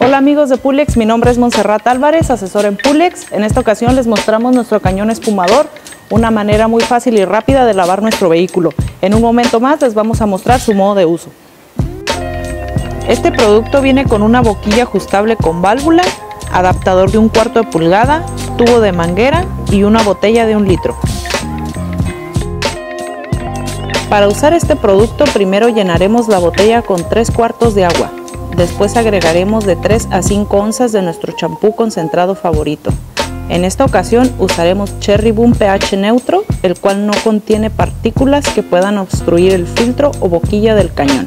Hola amigos de Pulex, mi nombre es Montserrat Álvarez, asesor en Pulex. En esta ocasión les mostramos nuestro cañón espumador, una manera muy fácil y rápida de lavar nuestro vehículo. En un momento más les vamos a mostrar su modo de uso. Este producto viene con una boquilla ajustable con válvula, adaptador de 1/4 de pulgada, tubo de manguera y una botella de 1 litro. Para usar este producto primero llenaremos la botella con 3/4 de agua. Después agregaremos de 3 a 5 onzas de nuestro champú concentrado favorito. En esta ocasión usaremos Cherry Boom pH neutro, el cual no contiene partículas que puedan obstruir el filtro o boquilla del cañón.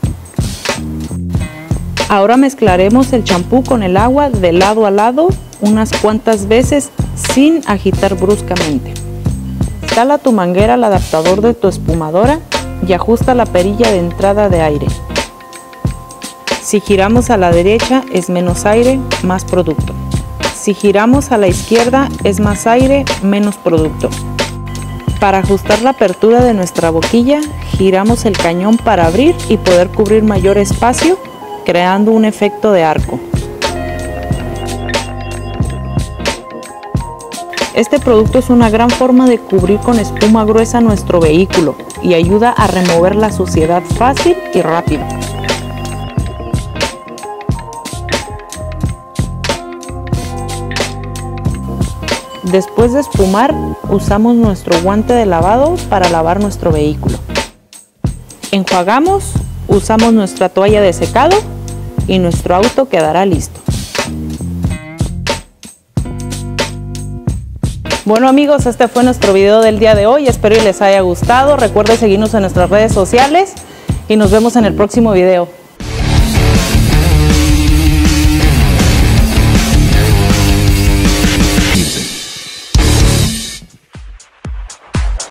Ahora mezclaremos el champú con el agua de lado a lado unas cuantas veces sin agitar bruscamente. Instala tu manguera al adaptador de tu espumadora y ajusta la perilla de entrada de aire. Si giramos a la derecha es menos aire, más producto. Si giramos a la izquierda es más aire, menos producto. Para ajustar la apertura de nuestra boquilla, giramos el cañón para abrir y poder cubrir mayor espacio, creando un efecto de arco. Este producto es una gran forma de cubrir con espuma gruesa nuestro vehículo y ayuda a remover la suciedad fácil y rápido. Después de espumar, usamos nuestro guante de lavado para lavar nuestro vehículo. Enjuagamos, usamos nuestra toalla de secado y nuestro auto quedará listo. Bueno amigos, este fue nuestro video del día de hoy, espero que les haya gustado. Recuerden seguirnos en nuestras redes sociales y nos vemos en el próximo video.